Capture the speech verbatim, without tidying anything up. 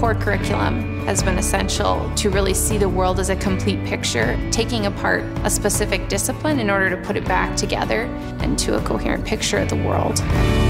core curriculum has been essential to really see the world as a complete picture, taking apart a specific discipline in order to put it back together into a coherent picture of the world.